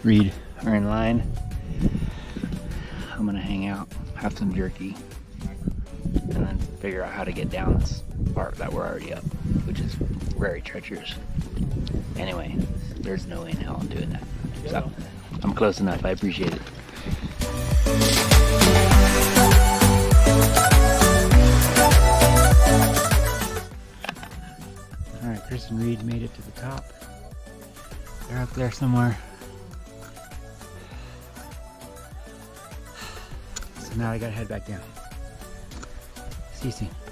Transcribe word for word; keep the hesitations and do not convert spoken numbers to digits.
Reed are in line. I'm gonna hang out, have some jerky, and then figure out how to get down this part that we're already up, which is very treacherous. Anyway, there's no way in hell I'm doing that. So, I'm close enough, I appreciate it. Alright, Chris and Reed made it to the top. They're up there somewhere. So now I gotta head back down. See you soon.